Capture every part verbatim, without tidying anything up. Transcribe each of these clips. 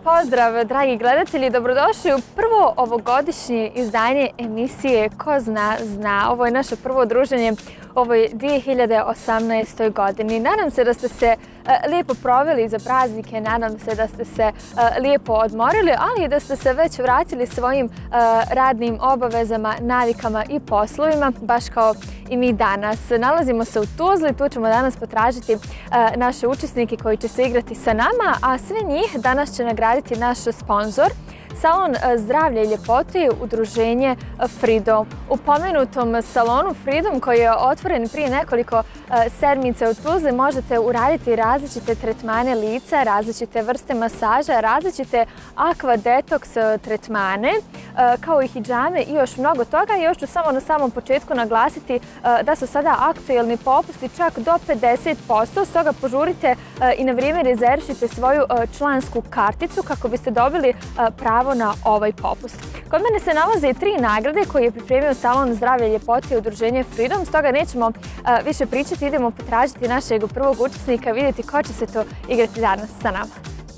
Pozdrav, dragi gledatelji, dobrodošli u prvo ovogodišnje izdanje emisije Ko zna, zna. Ovo je naše prvo druženje u ovoj dvije hiljade osamnaestoj godini. Nadam se da ste se lijepo proveli za praznike, nadam se da ste se lijepo odmorili, ali i da ste se već vratili svojim radnim obavezama, navikama i poslovima, baš kao i mi danas. Nalazimo se u Tuzli, tu ćemo danas potražiti naše učesnike koji će se igrati sa nama, a sve njih danas će nagraditi naš sponzor, Salon zdravlja i ljepote i udruženje Freedom. U pomenutom salonu Freedom, koji je otvoren prije nekoliko sedmica u Tuzli, možete uraditi različite tretmane lica, različite vrste masaža, različite aqua detox tretmane, kao i hidžame i još mnogo toga. I još ću samo na samom početku naglasiti da su sada aktuelni popusti čak do pedeset posto, stoga požurite i na vrijeme rezervšite svoju člansku karticu kako biste dobili pravo na ovaj popust. Kod mene se nalaze tri nagrade koje je pripremio Salon zdravlja i ljepote i udruženje Freedom, stoga nećemo više pričati, idemo potražiti našeg prvog učesnika, vidjeti ko će se to igrati danas sa nama.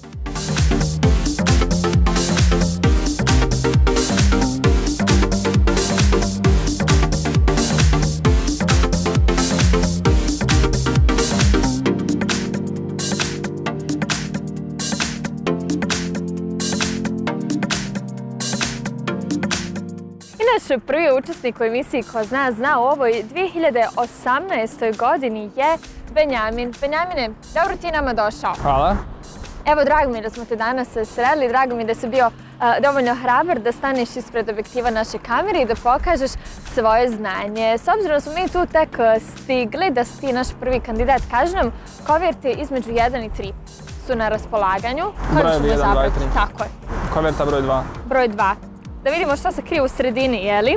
Naš prvi učesnik u emisiji Ko zna, zna u ovoj dvije hiljade osamnaestoj godini je Benjamin. Benjamine, dobro ti nama došao. Hvala. Evo, drago mi je da smo te danas sreli, drago mi je da si bio dovoljno hrabar da staneš ispred objektiva naše kamere i da pokažeš svoje znanje. S obzirom da smo mi tu tek stigli, da si ti naš prvi kandidat, kaži nam, koverte između jedan i tri su na raspolaganju. Brojevi jedan, dva i tri. Tako je. Koverta broj dva. Broj dva. Da vidimo što se krije u sredini, jeli?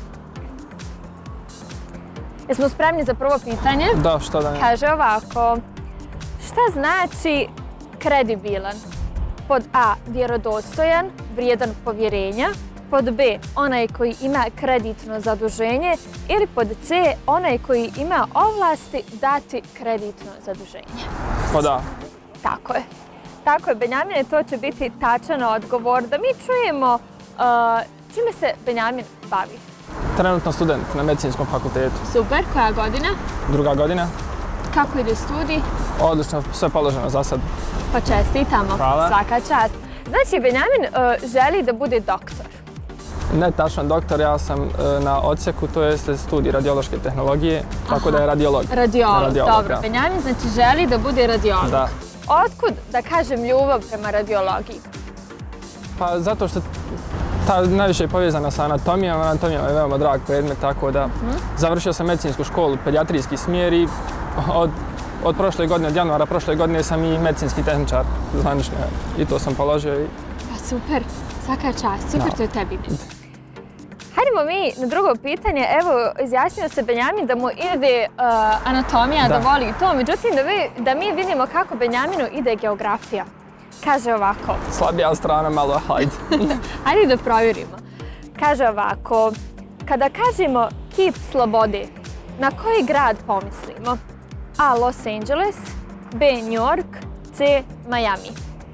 Jesmo spremni za prvo pitanje? Da, što da ne. Kaže ovako, šta znači kredibilan? Pod A, vjerodostojan, vrijedan povjerenja. Pod B, onaj koji ima kreditno zaduženje. Ili pod C, onaj koji ima ovlasti dati kreditno zaduženje. Pod A. Tako je. Tako je, Benjamine, to će biti tačan odgovor. Da mi čujemo čime se Benjamin bavi? Trenutno student na medicinskom fakultetu. Super, koja godina? Druga godina. Kako ide studij? Odlično, sve položeno za sad. Pa čestitamo. Hvala. Svaka čast. Znači, Benjamin želi da bude doktor. Ne tačno doktor, ja sam na odsjeku, to je studij radiološke tehnologije, tako da je radiolog. Radiolog, dobro. Benjamin znači želi da bude radiolog. Da. Otkud, da kažem, ljubav prema radiologiji? Pa zato što ta najviše je povezana sa anatomijom, anatomija je veoma drag predmet, tako da završio sam medicinsku školu, pedijatrijski smjer i od, od prošle godine, od januara prošle godine sam i medicinski tehničar zvanično i to sam položio. I... Pa super, svaka čast, super, to je tebi. Hajdemo mi na drugo pitanje. Evo, izjasnio se Benjamin da mu ide uh, anatomija, da. da voli to, međutim da, vi, da mi vidimo kako Benjaminu ide geografija. Kaže ovako. Slabija strana, malo hajde. Hajde da provjerimo. Kaže ovako. Kada kažemo kip slobode, na koji grad pomislimo? A. Los Angeles, B. New York, C. Miami.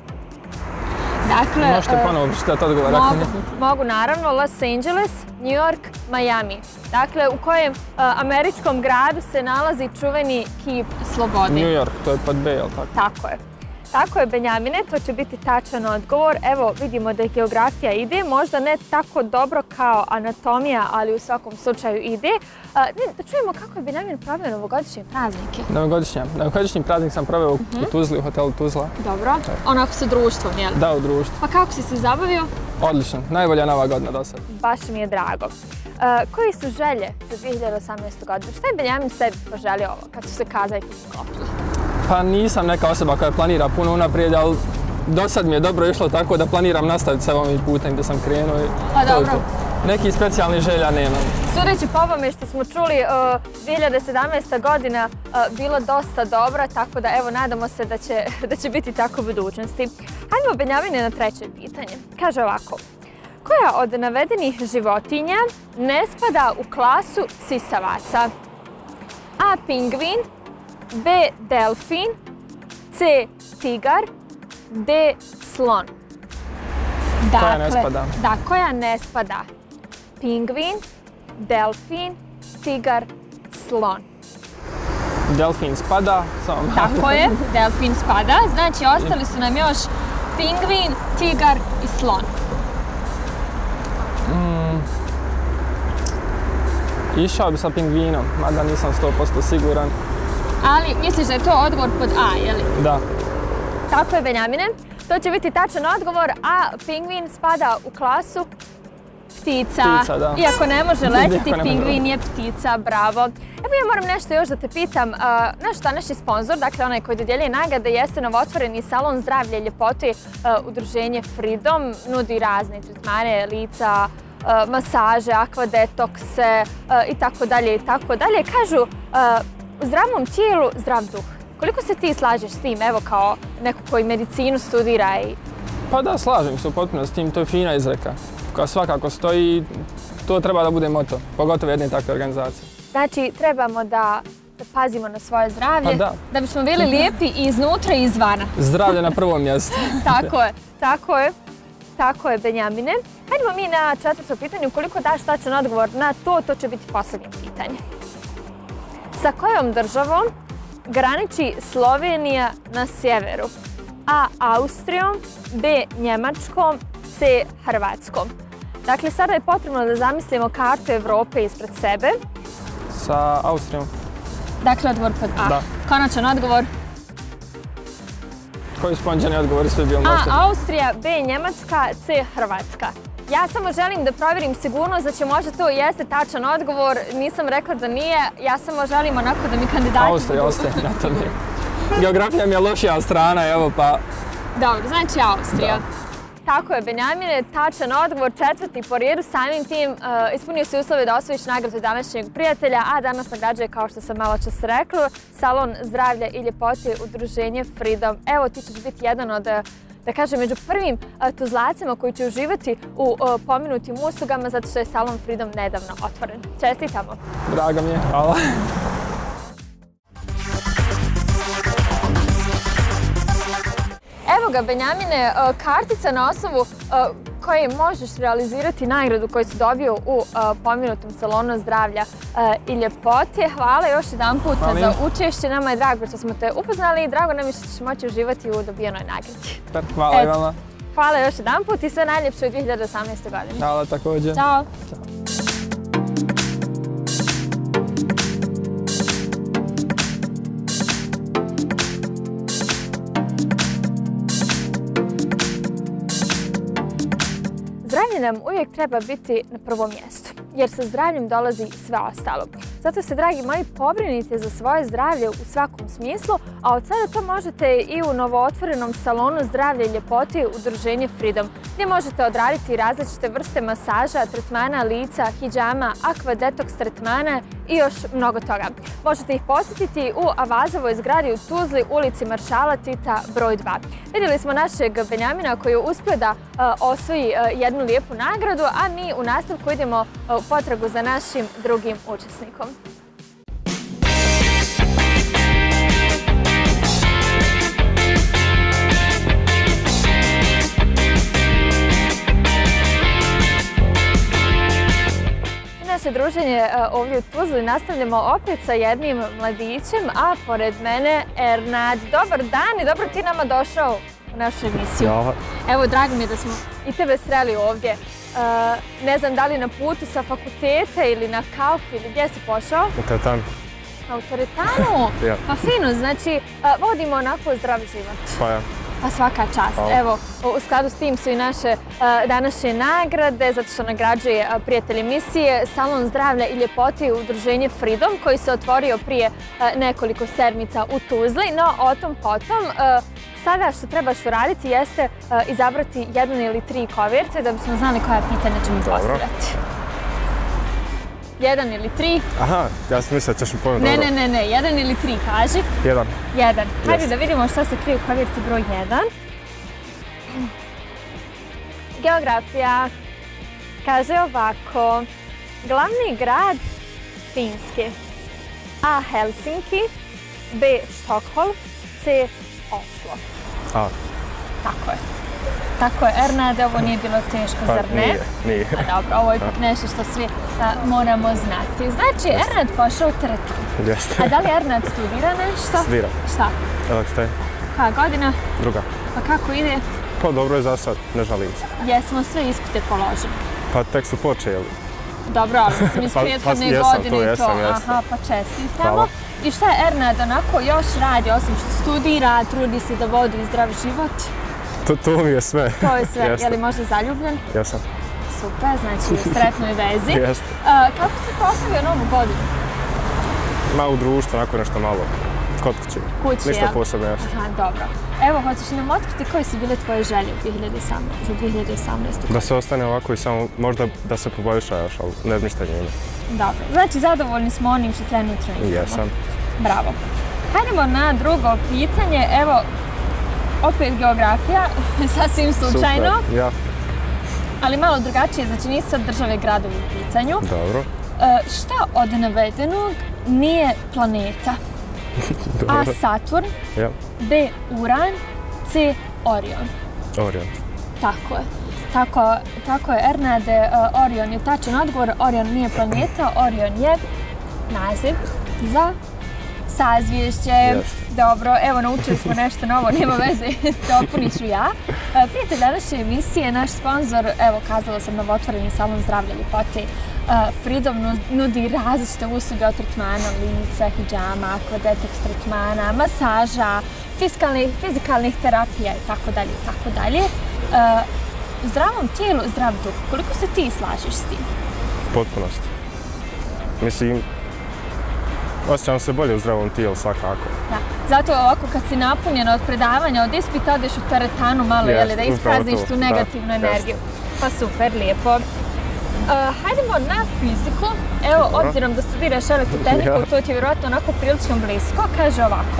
Dakle, možete ponovo pročitati odgovor. Mogu, mogu naravno. Los Angeles, New York, Miami. Dakle, u kojem uh, američkom gradu se nalazi čuveni kip slobode? New York, to je pod B, jel tako? Tako je. Tako je, Benjamine, to će biti tačan odgovor. Evo, vidimo da geografija ide, možda ne tako dobro kao anatomija, ali u svakom slučaju ide. Da čujemo kako je Benjamin proveo novogodišnje praznike. Novogodišnje. Novogodišnji praznik sam proveo u Tuzli, u hotelu Tuzla. Dobro. Onako sa društvom, jel? Da, u društvu. Pa kako si se zabavio? Odlično. Najbolja nova godina do sad. Baš mi je drago. Koji su želje za dvije hiljade osamnaestu godinu? Šta je Benjamin sebi poželio ovo kad su se kazaljke sklopile? Pa nisam neka osoba koja planira puno unaprijed, ali do sad mi je dobro išlo tako da planiram nastaviti sa ovim putem gdje sam krenuo. Pa dobro. Nekih specijalnih želja nemam. Sudeći po ovome što smo čuli, dvije hiljade sedamnaesta godina bila dosta dobra, tako da evo nadamo se da će, da će biti tako u budućnosti. Hajdemo, Benjamine, na treće pitanje. Kaže ovako. Koja od navedenih životinja ne spada u klasu sisavaca? A. Pingvin, B. Delfin, C. Tigar, D. Slon. Koja ne spada? Da, koja ne spada? Pingvin, delfin, tigar, slon. Delfin spada, samo malo. Tako je, delfin spada. Znači, ostali su nam još pingvin, tigar i slon. Mm. Išao bi sa pingvinom, mada nisam sto posto siguran. Ali misliš da je to odgovor pod A, je li? Da. Tako je, Benjamine. To će biti tačan odgovor, a pingvin spada u klasu ptica. Ptica, da. Iako ne može letiti, Iako ne može. pingvin je ptica, bravo. Evo ja moram nešto još da te pitam. Uh, naš današnji sponsor, dakle onaj koji dodjeljuje nagrade, jeste novotvoreni salon zdravlja i ljepote uh, udruženje Freedom. Nudi razne tretmane lica, uh, masaže, akvadetokse uh, i tako dalje i tako dalje. Kažu, uh, u zdravom tijelu, zdrav duh. Koliko se ti slažeš s tim, evo kao neko koji medicinu studira i... Pa da, slažem se u potpunosti s tim, to je fina izreka koja svakako stoji, to treba da bude moto, pogotovo jedne takve organizacije. Znači, trebamo da, da pazimo na svoje zdravlje, Pa da. da bismo bili lijepi i iznutra i izvana. Zdravlje na prvom mjestu. Tako je, tako je, tako je, Benjamine. Hajdemo mi na četvrto pitanje, ukoliko daš tačan odgovor na to, to će biti posljednje pitanje. Sa kojom državom graniči Slovenija na sjeveru? A. Austrijom, B. Njemačkom, C. Hrvatskom. Dakle, sada je potrebno da zamislimo kartu Evrope ispred sebe. Sa Austrijom. Dakle, odgovor pod A. Da. Konačan odgovor. Koji sponđeni odgovori sve bio A. možete? Austrija, B. Njemačka, C. Hrvatska. Ja samo želim da provjerim sigurnost da će možda to jeste tačan odgovor. Nisam rekla da nije. Ja samo želim onako da mi kandidati... Austrija, ostaje na to nije. Geografija mi je lošija strana, evo pa... Dobro, znači Austrija. Da. Tako je, Benjamine, tačan odgovor, četvrti po redu, samim tim uh, ispunio si uslove da osvojiš nagradu današnjeg prijatelja, a danas nagrađuje, kao što sam malo čas rekla, Salon zdravlja i ljepote udruženje Freedom. Evo, ti ćeš biti jedan od, da kažem, među prvim uh, tuzlacima koji će uživati u uh, pomenutim uslugama, zato što je Salon Freedom nedavno otvoren. Čestitamo! Draga mi je, hvala. Evo ga, Benjamine, kartica na osnovu koje možeš realizirati nagradu koju si dobio u pomenutom salonu zdravlja i ljepote. Hvala još jedan put za učešće. Nama je drago što smo te upoznali i drago nam je što ćeš moći uživati u dobijenoj nagradi. Hvala i vama. Hvala još jedan put i sve najljepše u dvije hiljade osamnaestoj godini. Hvala također. Ćao. Zdravlje nam uvijek treba biti na prvom mjestu, jer sa zdravljem dolazi sve ostalo. Zato se, dragi moji, pobrinite za svoje zdravlje u svakom smislu, a od sada to možete i u novootvorenom salonu zdravlja i ljepote udruženje Freedom, gdje možete odraditi različite vrste masaža, tretmana lica, hidžama, akvadetoks tretmana i još mnogo toga. Možete ih posjetiti u Avazovoj zgradi u Tuzli, ulici Maršala Tita broj dva. Vidjeli smo našeg Benjamina koji je uspio da uh, osvoji uh, jednu lijepu nagradu, a mi u nastavku idemo uh, u potragu za našim drugim učesnikom. Naše druženje ovdje u Tuzli nastavljamo opet sa jednim mladićem, a pored mene Ernad. Dobar dan i dobro ti nama došao u našu emisiju. Ja. Evo, drago mi je da smo i tebe sreli ovdje. Ne znam da li na putu sa fakulteta ili na kaufu ili gdje si pošao? U teretanu. A u teretanu? Ja. Pa fino, znači vodimo onako zdrav život. Pa ja. Pa svaka čast. Hvala. Evo, u skladu s tim su i naše uh, današnje nagrade, zato što nagrađuje uh, prijatelj emisije Salon zdravlja i ljepote udruženje Freedom, koji se otvorio prije uh, nekoliko sedmica u Tuzli, no o tom potom. Uh, sada što trebaš uraditi jeste uh, izabrati jednu ili tri koverte da bismo znali koja pitanja ćemo postavljati. Jedan ili tri? Aha, ja sam mislila da ćeš mi ponovno Ne, dobro. ne, ne, ne, jedan ili tri, kaži. Jedan. Jedan. Hajde Yes. da vidimo što se krije u kovjerti broj jedan. Geografija. Kaže ovako. Glavni grad Finske. A. Helsinki. B. Štokholm. C. Oslo. A. Tako je. Tako je, Ernade, ovo nije bilo teško, Pa zar ne? nije, nije. A dobro, ovo je ipak nešto što svi a, moramo znati. Znači, Ernad pošao u teretanu. Jeste. A da li Ernad studira nešto? Studiram. Šta? Elektrotehnika. Koja godina? Druga. Pa kako ide? Pa dobro je za sad, ne žalim se. Jesmo sve ispite položili. Pa tek su počeli. Dobro, ali mislim iz Pa- prethodne pa jesam, godine tu i to. jesam, jesam. Aha, pa čestitamo. Hvala. I šta je Ernad onako još radi, osim što studira, trudi se da vodi zdrav život? To, to mi je sve. To je sve. Jeste. Je li možda zaljubljen? Jesam. Super, znači u sretnoj vezi. Jeste. A, kako si proslavio novu godinu? Ma u društvu, onako nešto malo. Kod kuće. Kući, Ništa jel? posebno, jeste. Aha, dobro. Evo, hoćeš li nam otkriti koje su bile tvoje želje u dvije hiljade osamnaeste za dvije hiljade osamnaeste. Da se ostane ovako i samo, možda da se poboljša još, ali ne znam šta njima. Dobro. Znači, zadovoljni smo onim što trenutno imamo. Jesam. Bravo. Hajdemo na drugo pitanje. Evo, opet geografija, sasvim slučajno, Super, ja. ali malo drugačije, znači nisu sad države i gradovi u pitanju. Dobro. E, šta od navedenog nije planeta? A. Dobro. Saturn, Ja. B. Uran, C. Orion. Orion. Tako je. Tako, tako je, Ernade, uh, Orion je tačan odgovor. Orion nije planeta, Orion je naziv za sazvješće. Yes. Dobro, evo naučili smo nešto novo, nema veze, dopunit ću ja. Uh, prijatelj današnje emisije, naš sponsor, evo kazala sam, novotvoreni salon zdravlja i ljepote. Uh, Freedom nudi različite usluge od tretmana lica, hidžama, aquadetox tretmana, masaža, fiskalnih, fizikalnih terapija i tako dalje i tako dalje. Uh, Zdravom tijelu, zdrav duh. Koliko se ti slažeš s tim? Potpunost. Mislim, osjećam se bolje u zdravom tijelu svakako. Da. Zato ovako kad si napunjena od predavanja, od ispita odeš u teretanu malo, Jest, jeli, da upravo isprazniš to. tu negativnu Da, energiju. Pa super, lijepo. Uh, hajdemo na fiziku. Evo, Dobro. obzirom da studiraš elektrotehniku, Ja. to ti je vjerojatno onako prilično blisko. Kaže ovako.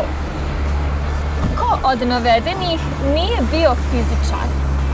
Ko od navedenih nije bio fizičar?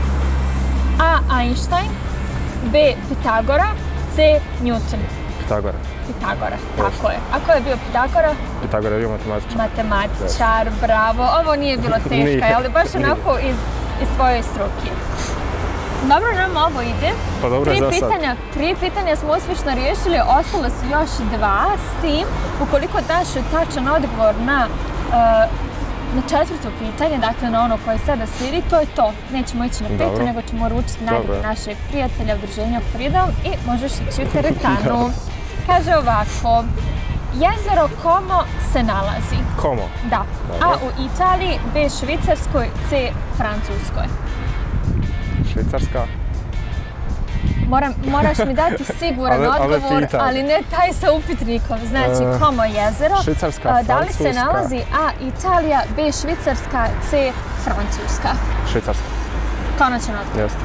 A. Einstein, B. Pitagora, C. Newton. Pitagora. Pitagora, tako je. A ko je bio Pitagora? Pitagora je bio matematičar. Matematičar, bravo. Ovo nije bilo teška, Nije, ali baš nije. onako iz, iz tvoje struke. Dobro nam ovo ide. Pa dobro je tri za sad. pitanja, tri pitanja smo uspješno riješili, ostalo su još dva, s tim ukoliko daš tačan odgovor na, uh, na četvrto pitanje, dakle na ono koje sada slijedi, to je to. Nećemo ići na peto, Dobro. nego ćemo uručiti Dobro. nagradu našeg prijatelja udruženja Freedom i možeš ići u teretanu. Kaže ovako, jezero Como se nalazi? Como? Da. Dobro. A u Italiji, B Švicarskoj, C Francuskoj. Švicarska? Moram, moraš mi dati siguran Ale- ale odgovor, pitam. ali ne taj sa upitnikom. Znači, E, Como jezero. Švicarska, A, Da li se Francuska. nalazi A Italija, B Švicarska, C Francuska? Švicarska. Konačan odgovor. Jeste.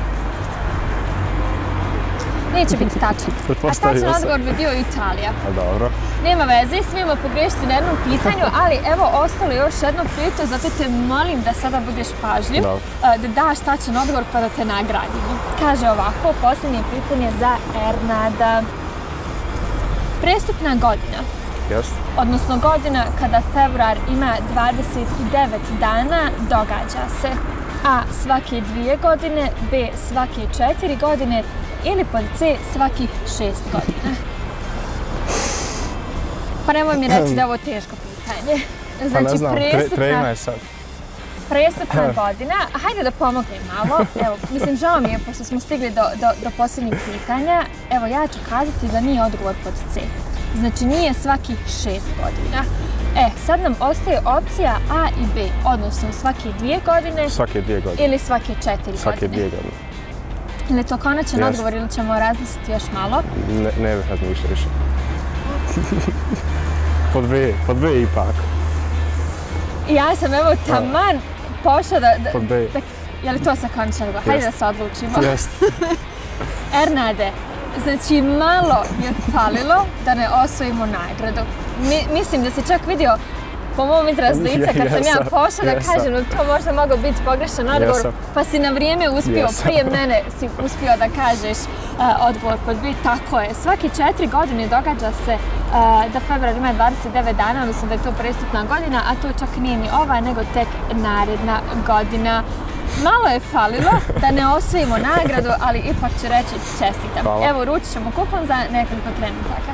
Neće biti tačan. A Pretpostavio tačan sam. odgovor bi bio Italija. A dobro. Nema veze, smijemo pogrešiti na jednom pitanju, ali evo ostalo još jedno pitanje, zato te molim da sada budeš pažljiv, Dobro. a, da daš tačan odgovor pa da te nagradimo. Kaže ovako, posljednje pitanje za Ernada. Prestupna godina, Jeste. odnosno godina kada februar ima dvadeset devet dana, događa se A. svake dvije godine, B. svake četiri godine ili pod C. svakih šest godina. Pa nemoj mi reći da je ovo teško pitanje. Pa ne Znači, znam, tre, prestupna, trema je sad. prestupna godina, hajde da pomognem malo. Evo, mislim, žao mi je, pošto smo stigli do, do, do posljednjeg pitanja. Evo, ja ću kazati da nije odgovor pod C. Znači, nije svakih šest godina. E, sad nam ostaje opcija A i B, odnosno svake dvije godine Svake dvije godine. ili svake četiri Svake godine. dvije godine. Ili je to konačan Jeste. odgovor ili ćemo razmisliti još malo? Ne, ne bih razmišljao više. Pod B, pod B ipak. I ja sam evo taman pošla da... da, Pod B. da je li to sa konačan odgovor? Hajde da Jeste. se odlučimo. Jeste. Ernade, znači malo je falilo da ne osvojimo nagradu. Mi, mislim da si čak vidio po mom izrazu lica kad sam ja Jesam, pošla da jesam. kažem da to možda mogao biti pogrešan odgovor, Jesam. pa si na vrijeme uspio, Jesam. prije mene si uspio da kažeš uh, odgovor pod B. Tako je, svaki četiri godine događa se uh, da februar ima dvadeset devet dana, odnosno da je to prestupna godina, a to čak nije ni ova, nego tek naredna godina. malo je falilo da ne osvojimo nagradu, ali ipak ću reći čestitam. Hvala. Evo, uručit ćemo kupon za nekoliko trenutaka.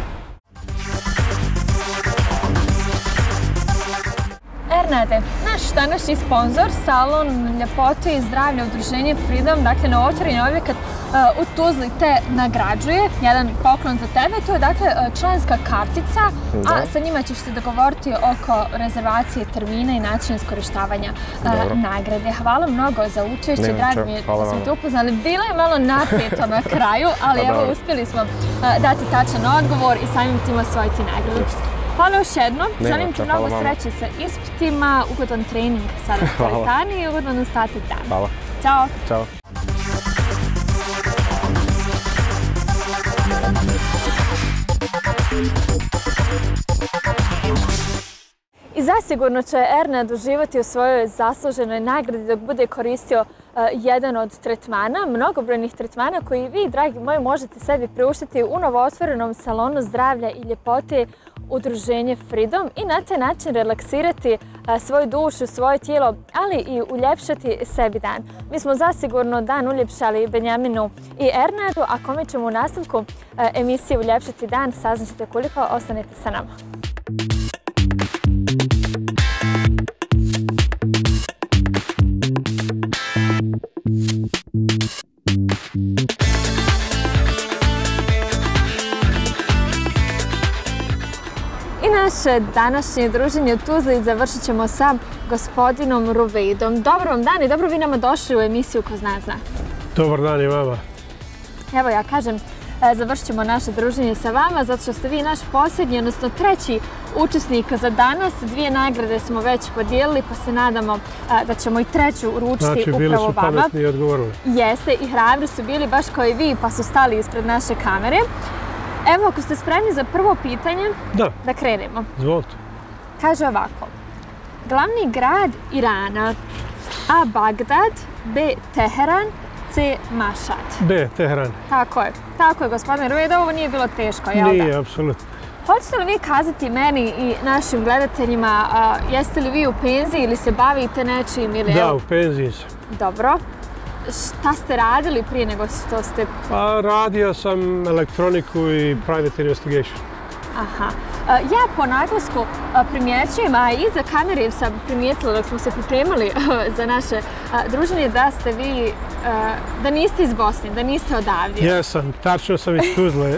Ernade, naš današnji sponsor, salon ljepote i zdravlja udruženje Freedom, dakle novootvoreni objekat uh, u Tuzli te nagrađuje. Jedan poklon za tebe, to je dakle članska kartica, da. A sa njima ćeš se dogovoriti oko rezervacije termina i načina iskorištavanja uh, nagrade. Hvala mnogo za učešće, drago mi je da smo te upoznali. Bilo je malo napeto na kraju, ali evo uspjeli smo uh, dati tačan odgovor i samim tim osvojiti nagradu. Hvala još jednom, želim ti mnogo sreće sa ispitima, ugodan trening sada u teretani i ugodan ostatak dana. Hvala. Ćao. Ćao. I zasigurno će Ernad uživati u svojoj zasluženoj nagradi dok bude koristio uh, jedan od tretmana, mnogobrojnih tretmana koji vi, dragi moji, možete sebi priuštiti u novootvorenom salonu zdravlja i ljepote udruženje Freedom i na taj način relaksirati uh, svoju dušu, svoje tijelo, ali i uljepšati sebi dan. Mi smo zasigurno dan uljepšali Benjaminu i Ernadu, a kome ćemo u nastavku uh, emisije Uljepšati dan, saznaćete koliko, ostanete sa nama. I naše današnje druženje u Tuzli završit ćemo sa gospodinom Ruvejdom. Dobar vam dan i dobro vi nama došli u emisiju Ko zna zna. Dobar dan i vama. Evo ja kažem, završit ćemo naše druženje sa vama zato što ste vi naš posljednji, odnosno treći učesnik za danas. Dvije nagrade smo već podijelili pa se nadamo da ćemo i treću uručiti znači, upravo bili su vama. pametni i odgovorili. Jeste i hrabri su bili baš kao i vi pa su stali ispred naše kamere. Evo, ako ste spremni za prvo pitanje, da, da krenemo. Izvolite. Kaže ovako. Glavni grad Irana. A. Bagdad, B. Teheran, C. Mašad. B. Teheran. Tako je. Tako je, gospodine Ruvejd, ovo nije bilo teško, jel da? Nije, apsolutno. Hoćete li vi kazati meni i našim gledateljima, a, jeste li vi u penziji ili se bavite nečim? Ili, da, evo... u penziji sam. Dobro. Šta ste radili prije nego što ste... Pa, radio sam elektroniku i private investigation. Aha. Ja po naglasku primjećujem, a iza kamere sam primijetila dok smo se pripremali za naše druženje da ste vi, da niste iz Bosne, da niste odavdje. Jesam, tačno sam iz Tuzle.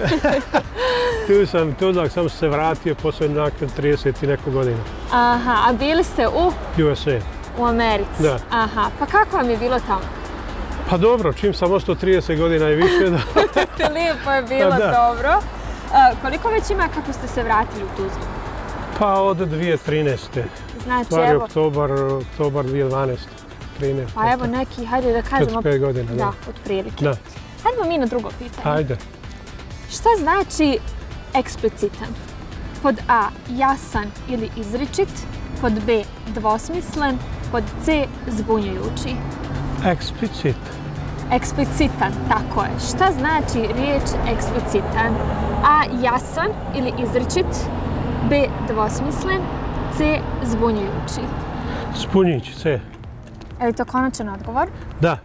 Tu sam Tuzlak, sam se vratio posle nakon trideset i neko godina. Aha, a bili ste u? U S A. U Americi? Da. Aha, pa kako vam je bilo tamo? Pa dobro, čim sam ostao trideset godina i više. Da. Lijepo je bilo, da. dobro. Uh, koliko već ima kako ste se vratili u Tuzlu? Pa od dvije tisuće trinaeste. Znači, Stvari, evo... oktobar, oktobar dvije tisuće dvanaeste. trinaeste. Pa evo neki, hajde da kažemo... četrdeset pet godina, da. Da, otprilike. Da. Hajdemo mi na drugo pitanje. Hajde. Šta znači eksplicitan? Pod A. Jasan ili izričit. Pod B. Dvosmislen. Pod C. Zbunjujući. Eksplicit. Eksplicitan, tako je. Šta znači riječ eksplicitan? A. Jasan ili izričit. B. Dvosmislen. C. Zbunjujući. Zbunjujući, C. Je li to konačan odgovor? Da.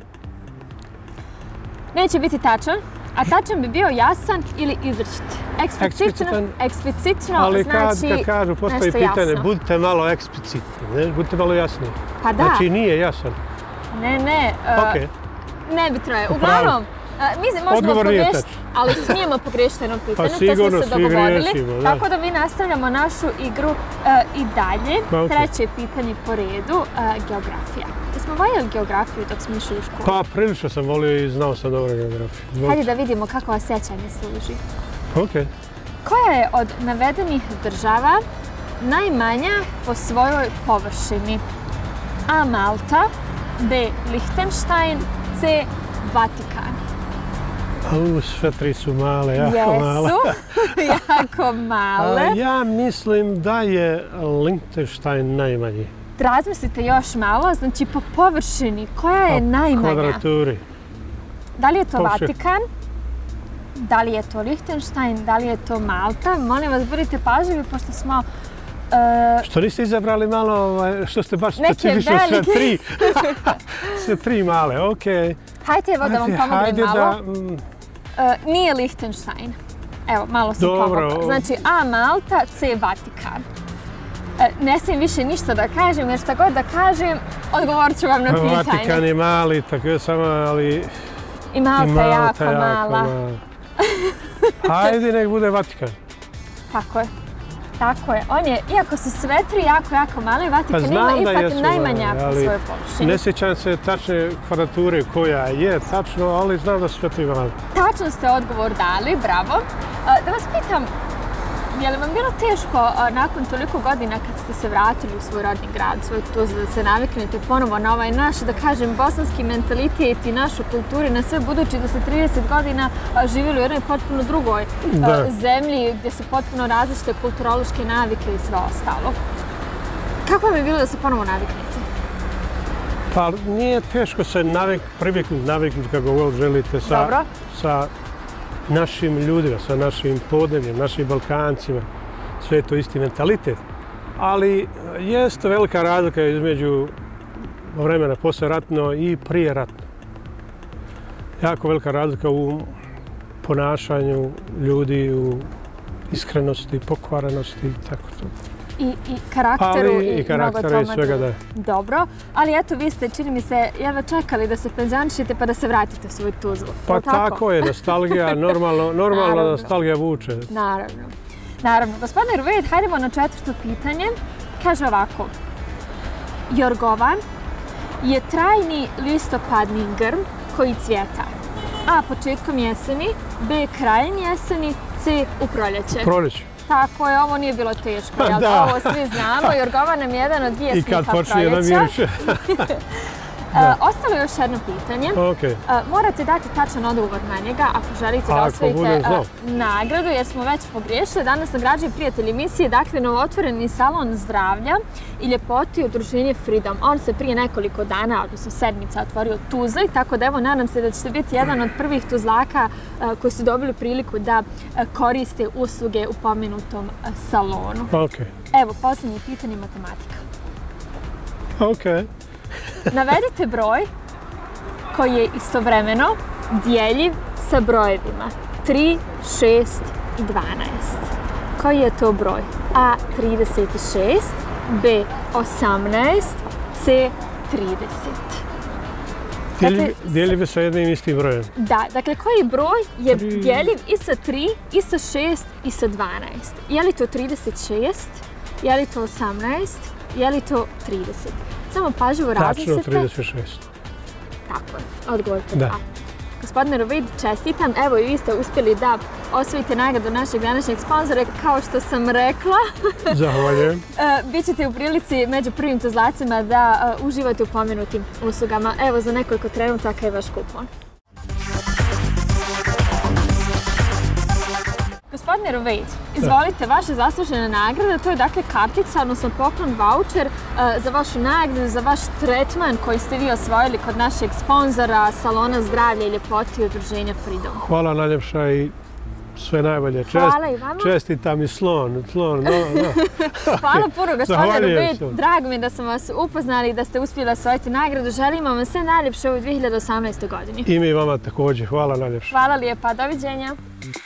Neće biti tačan, a tačan bi bio jasan ili izričit. Eksplicitno, eksplicitno ali znači kad, kad kažu, postoji pitanje, jasno. Budite malo eksplicitni, ne? Budite malo jasni. Pa da. Znači nije jasan. Ne, ne. Uh, okay. Ne bi troje. Uglavnom, uh, mi možemo odgovor pogrešiti, ali smijemo pogrešiti jedno pitanje. Pa sigurno, to smo se dogovorili. Griješimo, da. Tako da mi nastavljamo našu igru uh, i dalje. Okay. Treće pitanje po redu, uh, geografija. Jesmo voljeli geografiju dok smo išli u školu? Pa prilično sam volio i znao sam dobro geografiju. Volite. Hajde da vidimo kako vas sjećanje služi. Ok. Koja je od navedenih država najmanja po svojoj površini? A. Malta, B. Lichtenstein, C. Vatikan. U, sve tri su male, jako Jesu, male. Jesu, jako male. A, ja mislim da je Lichtenstein najmanji. Razmislite još malo, znači po površini, koja je po najmanja? kvadraturi. Da li je to Površi. Vatikan? Da li je to Lichtenstein? Da li je to Malta? Molim vas, budite pažljivi, pošto smo Što niste izabrali malo, što ste baš specifično sve tri? Sve tri male, okej. Hajde evo da vam pomognem malo. Nije Lichtenstein. Evo, malo sam pomogla. Znači A Malta, C Vatikan. Ne smijem više ništa da kažem, jer šta god da kažem, odgovorit ću vam na pitanje. Vatikan je mali, tako je samo, ali... I Malta je jako mala. Hajde, nek bude Vatikan. Tako je. Tako je. On je, iako su sve tri jako, jako male, Vatikan ima ipak najmanja po svojoj površini. Ne sjećam se tačne kvadrature koja je tačno, ali znam da su sve tri male. Tačno ste odgovor dali, bravo. Da vas pitam, je li vam bilo teško nakon toliko godina kad ste se vratili u svoj rodni grad, svoj Tuzlu, da se naviknete ponovo na ovaj naš, da kažem, bosanski mentalitet i našu kulturu, na sve budući da ste trideset godina živjeli u jednoj potpuno drugoj zemlji gdje su potpuno različite kulturološke navike i sve ostalo. Kako vam je bilo da se ponovo naviknete? Pa nije teško se priviknuti, naviknuti kako god želite sa našim ljudima, sa našim podnebljem, našim Balkancima. Sve je to isti mentalitet. Ali jeste velika razlika između vremena posleratno i prije ratno. Jako velika razlika u ponašanju ljudi, u iskrenosti, pokvarenosti i tako to. I karakteru i mnogo tome. I svega da je. Dobro, ali eto vi ste, čini mi se, jedva čekali da se penzionišete pa da se vratite u svoju Tuzlu. Pa tako je, nostalgija, normalna nostalgija vuče. Naravno. Naravno. Gospodine Ruvejt, hajdemo na četvrto pitanje. Kaže ovako. Jorgovan je trajni listopadni grm koji cvjeta. A. Početkom jeseni, B. krajem jeseni, C. u proljeće. U proljeće. Tako je, ovo nije bilo teško, jel da? Ovo svi znamo. Jorgovan nam je jedan od vjesnika proljeća. Ostalo je još jedno pitanje. Morate dati tačan odgovor na njega ako želite da osvojite nagradu, jer smo već pogriješili. Danas nagrađuje prijatelj emisije, dakle, novootvoreni salon zdravlja i ljepote i udruženje Freedom. On se prije nekoliko dana, odnosno sedmica, otvorio u Tuzli, tako da evo, nadam se da ćete biti jedan od prvih Tuzlaka koji su dobili priliku da koriste usluge u pomenutom salonu. Evo, posljednje pitanje, matematika. Ok. Navedite broj koji je istovremeno dijeljiv sa brojevima tri, šest i dvanaest. Koji je to broj? A. trideset šest, B. osamnaest, C. trideset. Dijeljive sa jednim istim brojem. Da, dakle koji broj je dijeljiv i sa tri, i sa šest, i sa dvanaest? Je li to trideset šest, je li to osamnaest, je li to trideset? Samo pažljivo razmislite. Tačno trideset šest. Tako je, odgovorite da. Gospodine Ruvejt, čestitam. Evo i vi ste uspjeli da osvojite nagradu našeg današnjeg sponzora, kao što sam rekla. Zahvaljujem. Bićete u prilici među prvim Tuzlacima da uživate u pomenutim uslugama. Evo za nekoliko trenutaka je vaš kupon. Gospodine Ruvejt, izvolite, vaša zaslužena nagrada, to je dakle kartica, odnosno poklon voucher za vašu nagradu, za vaš tretman koji ste vi osvojili kod našeg sponzora Salona zdravlja i ljepote i udruženja Freedom. Hvala najljepša i sve najbolje. Hvala i vama. Čestitam i slon. Hvala puno, gospodine Ruvejt. Drago mi je da sam vas upoznali i da ste uspjeli osvojiti nagradu. Želimo vam sve najljepše u dvije hiljade osamnaestoj. godini. I mi vama također. Hvala najljepša. Hvala lijepa. Doviđenja.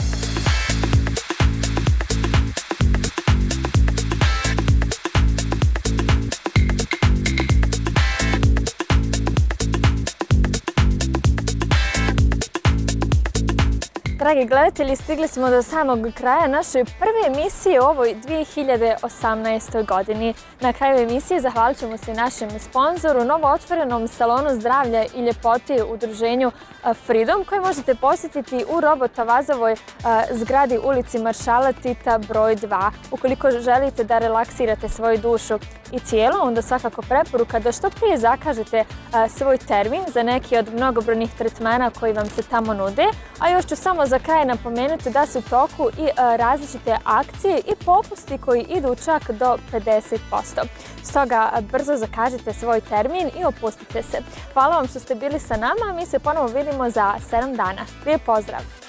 Dragi gledatelji, stigli smo do samog kraja naše prve emisije u ovoj dvije hiljade osamnaestoj. godini. Na kraju emisije zahvalit ćemo se našem sponzoru, novootvorenom salonu zdravlja i ljepote u udruženju Freedom, koji možete posjetiti u Robotavazovoj zgradi ulici Maršala Tita broj dva. Ukoliko želite da relaksirate svoju dušu i tijelo, onda svakako preporuka da što prije zakažete svoj termin za neki od mnogobrojnih tretmana koji vam se tamo nude. A još ću samo za kraj napomenuti da su u toku i različite akcije i popusti koji idu čak do pedeset posto. Stoga brzo zakažite svoj termin i opustite se. Hvala vam što ste bili sa nama, mi se ponovo vidimo za sedam dana. Lijep pozdrav!